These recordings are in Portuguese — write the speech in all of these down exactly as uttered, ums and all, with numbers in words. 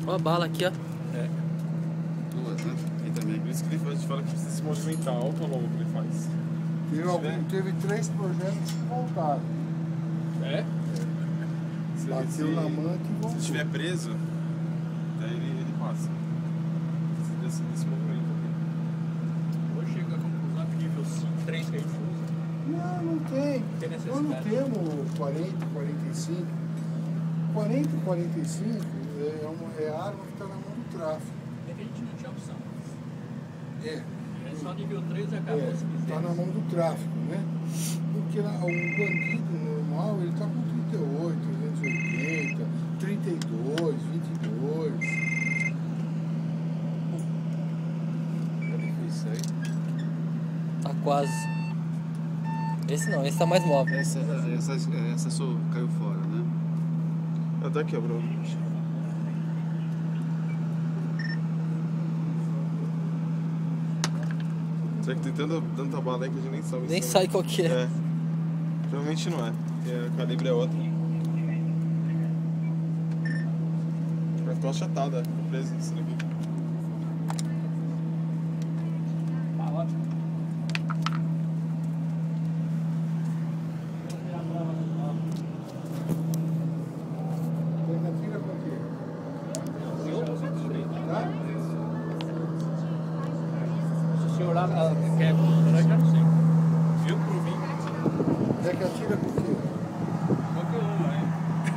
Olha a bala aqui, ó. É. Duas, né? E também. Por isso que ele, a gente fala que precisa se movimentar alto ou longo que ele faz. Teve, algum, teve três projetos que voltaram. É? Se, Bateu se, na manta e voltou. Se estiver preso, daí ele, ele passa. Desse, desse movimento aqui. Hoje chega a conclusão que nível cinco, três que a gente usa. Não, não tem. Tem Nós não necessidade. temos quarenta, quarenta e cinco. quarenta, quarenta e cinco é, uma, é a arma que está na mão do tráfico. É que a gente não tinha opção. É. É só nível três e acabou É, se quiser. tá na mão do tráfico, né? Porque lá, o bandido normal, ele tá com trinta e oito, trezentos e oitenta, trinta e dois, vinte e dois. Cadê que isso aí? Tá quase. Esse não, esse tá mais móvel. Essa, essa, essa só caiu fora, né? Até quebrou. Será que tem tanta, tanta bala aí que a gente nem sabe. Nem se sabe qual que é. É. Provavelmente não é. Porque o calibre é outro. Vai ficar achatada, ficou preso isso daqui. Tá ótimo. Pega, tira com o quê? Tá? Se o senhor lá ah, quer comprar, já não sei. Viu por mim? É que atira com o quê? Qualquer uma, hein?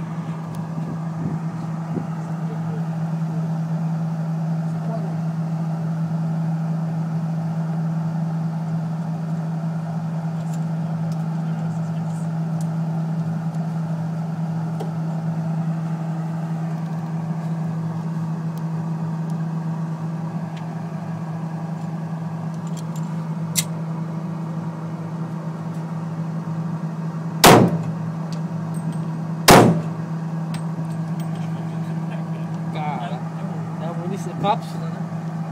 Cara, é a munição, cápsula, né?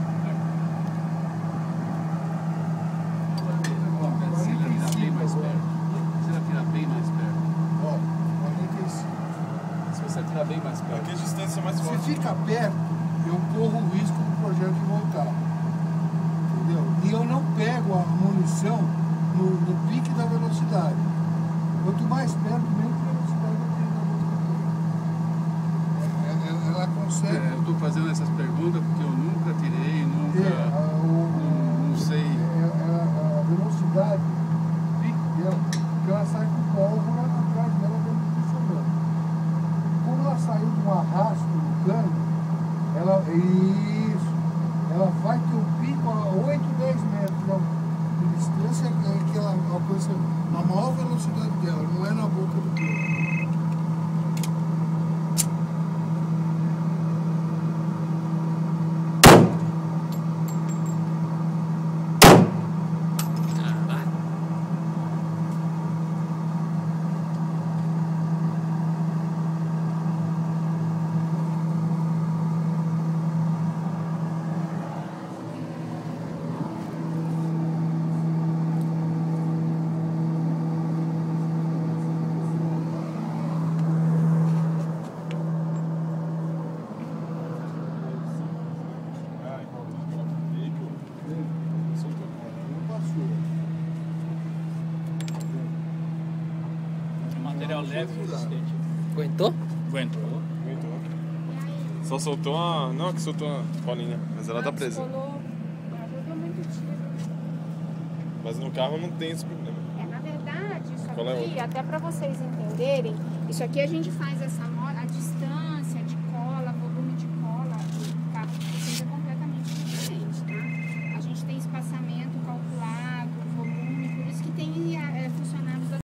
Se ele atirar bem mais perto. Se ele atirar bem mais perto. Ó, quarenta e cinco. Se você atirar bem mais perto. Aqui a distância é mais Se forte. fica perto, eu corro o risco do projeto de voltar. Entendeu? E eu não pego a munição no, no pique da velocidade. Quanto mais perto, menos velocidade eu tenho na boca. Ela, ela consegue. É, eu estou fazendo essas perguntas porque eu nunca tirei, nunca. É, a, o, não, não sei. é, é, a velocidade, o pique dela, porque ela sai com pólvora atrás dela dentro do funcionando. Como ela saiu de um arrasto no cano, ela. Isso. Ela vai ter um pico a oito, dez metros de distância em que ela alcança a maior velocidade dela, não é na boca do cano. Material leve e resistente. Aguentou? Aguentou. Aguentou. Só soltou a. Não, que soltou a bolinha, mas ela tá presa. Descolou, deu muito tiro. Mas no carro não tem esse problema. É, na verdade, isso Qual é aqui, outra? até para vocês entenderem, isso aqui a gente faz essa